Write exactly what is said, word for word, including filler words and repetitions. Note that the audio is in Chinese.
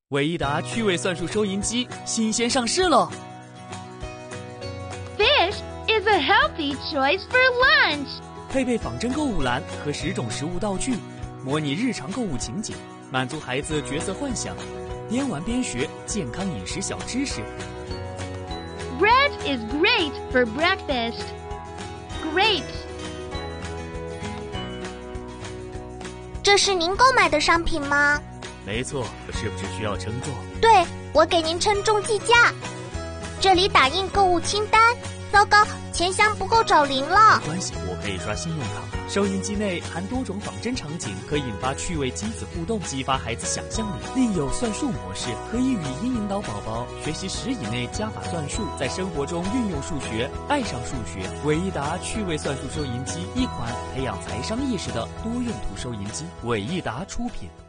伟易达趣味算术收银机新鲜上市了。 Fish is a healthy choice for lunch. 配备仿真购物篮和十种食物道具，模拟日常购物情景，满足孩子角色幻想，边玩边学健康饮食小知识。 Bread is great for breakfast. Grapes. 这是您购买的商品吗？ 没错，是不是需要称重？ 对，我给您称重计价。这里打印购物清单。糟糕，钱箱不够找零了。 没关系，我可以刷信用卡。收银机内含多种仿真场景，可引发趣味亲子互动，激发孩子想象力。另有算术模式，可以语音引导宝宝学习十以内加法算术，在生活中运用数学，爱上数学。伟易达趣味算术收银机，一款培养财商意识的多用途收银机，伟易达出品。